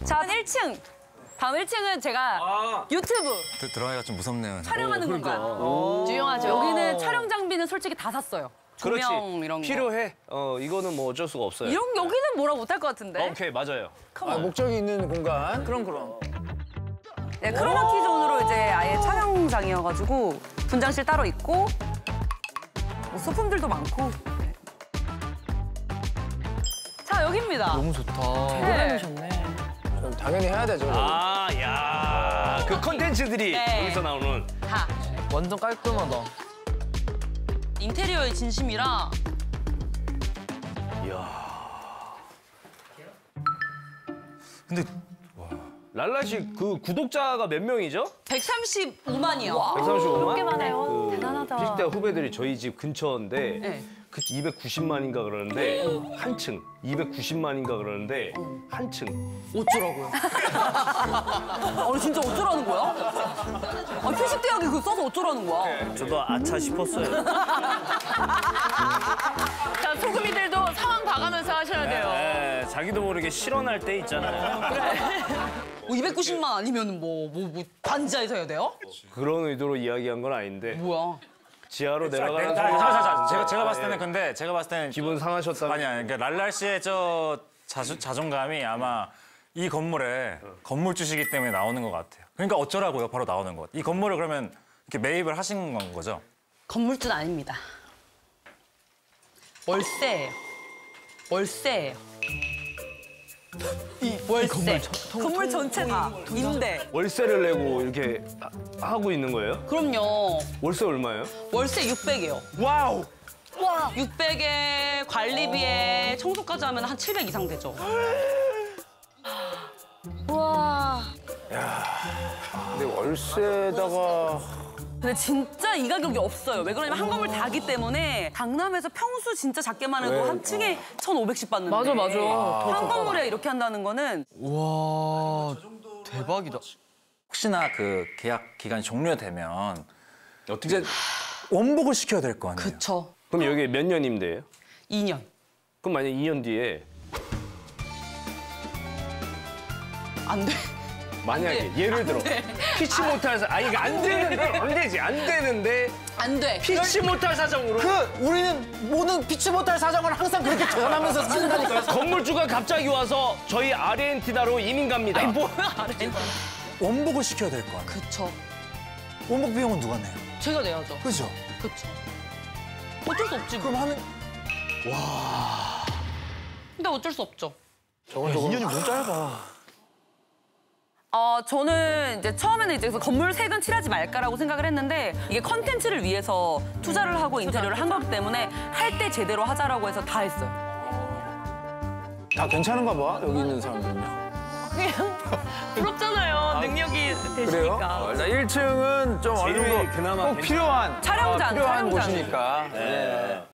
자, 1층. 다음 1층은 제가 유튜브 들어가기가 좀 무섭네요. 촬영하는 공간. 유용하죠. 여기는 촬영 장비는 솔직히 다 샀어요. 그렇지. 조명 이런 거. 필요해. 이거는 뭐 어쩔 수가 없어요. 여기는 뭐라 못할 것 같은데. 오케이, 맞아요. 목적이 있는 공간. 그럼. 네, 크로마키 존으로 이제 아예 촬영장이어가지고 분장실 따로 있고 뭐 소품들도 많고. 네. 자, 여기입니다. 너무 좋다. 네. 그럼 당연히 해야 되죠. 아, 야. 그 컨텐츠들이 네. 여기서 나오는. 다. 완전 깔끔하다. 인테리어의 진심이라. 근데 랄라 씨 그 구독자가 몇 명이죠? 135만이요. 135만? 그렇게 많아요. 대단하다. 피식대 후배들이 저희 집 근처인데 네. 그 290만인가 그러는데 한층 290만인가 그러는데 한층 어쩌라고요? 아니 진짜 어쩌라는 거야? 아, 피식대학에 그거 써서 어쩌라는 거야? 저도 아차 싶었어요. 자, 소금이들도 상황 봐가면서 하셔야 돼요. 네, 자기도 모르게 실언할 때 있잖아요. 뭐 290만 아니면 뭐 반지하에서 해야 돼요? 그런 의도로 이야기한 건 아닌데 뭐야? 지하로 내려가는 제가 봤을 때는 근데 제가 봤을 때는 기분 상하셨다는 아니야. 그러니까 랄랄 씨의 저 자존감이 아마 이 건물에 건물주시기 때문에 나오는 것 같아요. 그러니까 어쩌라고요? 바로 나오는 것. 이 건물을 그러면 이렇게 매입을 하신 건 거죠? 건물주는 아닙니다. 월세예요. 월세예요. 이 월세. 건물 전체 다 임대. 월세를 내고 이렇게 하고 있는 거예요? 그럼요. 월세 얼마예요? 월세 600이요. 와우! 와. 600에 관리비에 청소까지 하면 한 700 이상 되죠. 와. 근데 월세에다가 근데 진짜 이 가격이 없어요. 왜 그러냐면 한 건물 다기 때문에 강남에서 평수 진짜 작게만 해도 한 층에 1,500씩 받는데 맞아, 맞아. 한 건물에 이렇게 한다는 거는 와 대박이다. 혹시나 그 계약 기간이 종료되면 어떻게? 원복을 시켜야 될 거 아니에요? 그쵸. 그럼 여기 몇 년 임대예요? 2년. 그럼 만약 2년 뒤에 안 돼. 만약에 예를 들어 피치 못할 이게 안 되는데 안 되지 안 되는데 안 돼. 피치 못할 사정으로 우리는 모든 피치 못할 사정을 항상 그렇게 전하면서 산다니까요. 건물주가 갑자기 와서 저희 아르헨티나로 이민 갑니다. 아니 뭐야 아래. 원복을 시켜야 될 거 아니에요? 그쵸. 원복 비용은 누가 내요? 제가 내야죠. 그죠? 그쵸. 어쩔 수 없지. 그럼 하는 근데 어쩔 수 없죠. 2년이 너무 짧아. 저는 이제 처음에는 이제 그래서 건물 색은 칠하지 말까라고 생각을 했는데 이게 컨텐츠를 위해서 투자를 하고 인테리어를 한 거기 때문에 할 때 제대로 하자라고 해서 다 했어요. 다 괜찮은가 봐, 여기 있는 사람들은요. 부럽잖아요. 능력이 그래요? 되시니까. 일단 1층은 좀 어느 제일 정도 그나마 꼭 필요한 촬영장, 필요한 촬영장. 곳이니까. 네.